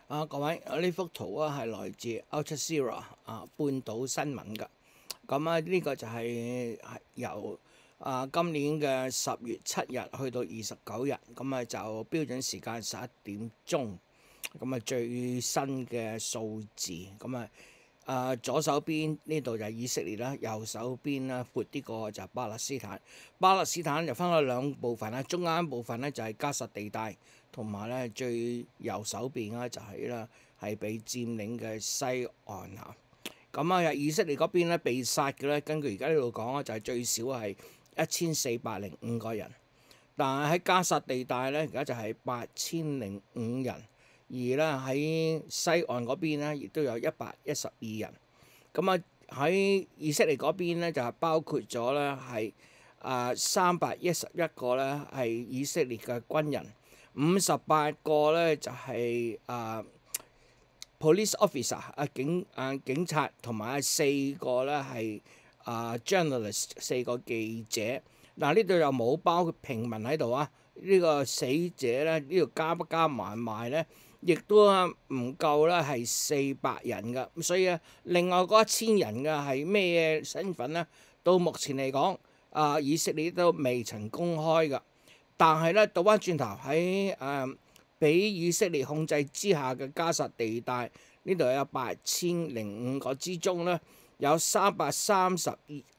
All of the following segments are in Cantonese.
各位，呢幅圖啊係來自 Al Jazeera 半島新聞㗎。咁呢個就係由今年嘅10月7日去到29日，咁就標準時間11點鐘。咁最新嘅數字，左手邊呢度就係以色列啦，右手邊啦闊啲個就係巴勒斯坦。巴勒斯坦就分開兩部分啦，中間部分咧就係加薩地帶，同埋咧最右手邊咧就係啦係被佔領嘅西岸嚇。咁以色列嗰邊咧被殺嘅咧，根據而家呢度講咧就係最少係1405個人，但係喺加薩地帶咧而家就係8005人。而咧喺西岸嗰邊咧，亦都有112人。喺以色列嗰邊咧，就係包括咗咧係311個咧係以色列嘅軍人，58個咧就係police officer 警察，同埋4個咧係journalist 4個記者。呢度又冇包括平民喺度啊！呢個死者咧呢度加埋咧，亦都唔夠咧係400人㗎，所以另外嗰1000人嘅係咩身份呢？到目前嚟講，以色列都未曾公開㗎。但係咧倒翻轉頭喺俾以色列控制之下嘅加薩地帶，呢度有8005個之中咧，有3324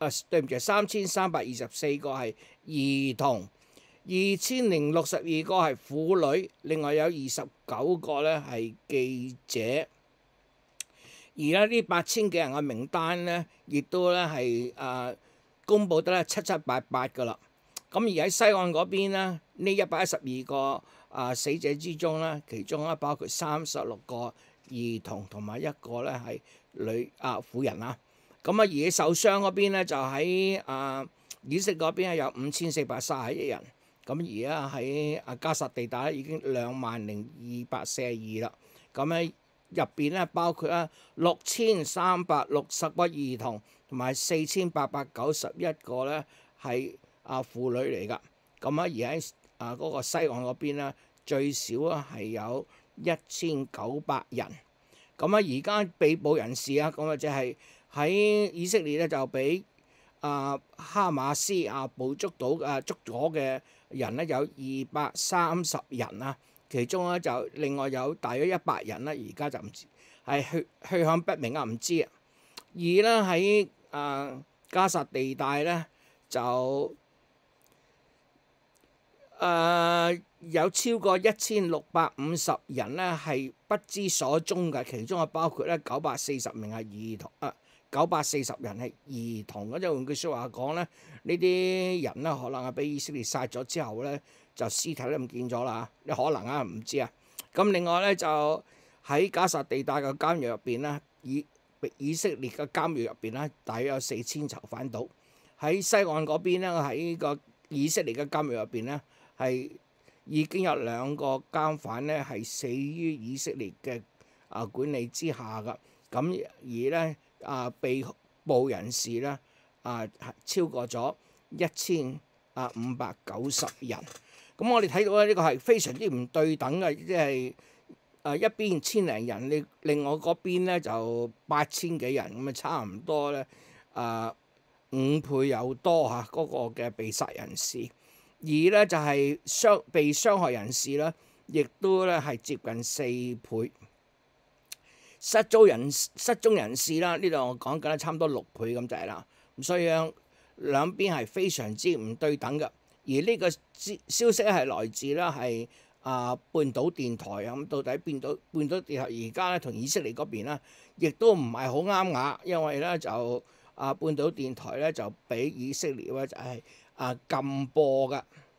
個係兒童。2062個係婦女，另外有29個咧係記者。而呢8000幾人嘅名單咧，亦都咧係公佈得咧七七八八㗎啦。咁而喺西岸嗰邊咧，呢112個死者之中咧，其中咧包括36個兒童同埋1個咧係婦人啊。而喺受傷嗰邊咧，就喺以色列嗰邊有5431人。而家喺加薩地帶已經20242啦。入邊咧包括6360個兒童，同埋4891個咧係婦女嚟㗎。而喺嗰個西岸嗰邊咧，最少係有1900人。而家被捕人士即係喺以色列咧就俾哈馬斯捕捉到捉咗嘅人咧有230人啊，其中咧就另外有大約100人啦，而家就唔知係去向不明唔知。而咧喺加薩地帶咧就有超過1650人咧係不知所蹤嘅，其中包括咧940名係兒童940人係兒童。換句説話講咧，呢啲人咧可能係俾以色列殺咗之後咧，就屍體都唔見咗啦。你可能唔知啊。另外咧就喺加薩地帶嘅監獄入邊咧，以色列嘅監獄入邊咧，大約有4000囚犯到。喺西岸嗰邊咧，喺個以色列嘅監獄入邊咧，係已經有2個監犯咧係死於以色列嘅管理之下㗎。而咧被捕人士咧超過咗1590人。我哋睇到咧呢個係非常之唔對等嘅，即係一邊1000零人，另外嗰邊咧就8000幾人，差唔多咧5倍有多嗰個嘅被殺人士。而咧就係被傷害人士咧，亦都咧係接近4倍。失蹤人士啦，呢度我講緊差唔多6倍咁滯啦。所以兩邊係非常之唔對等嘅。而呢個消息係來自咧係半島電台啊。到底半島電台而家咧同以色列嗰邊咧，亦都唔係好啱牙，因為咧就半島電台咧就俾以色列咧就係禁播㗎。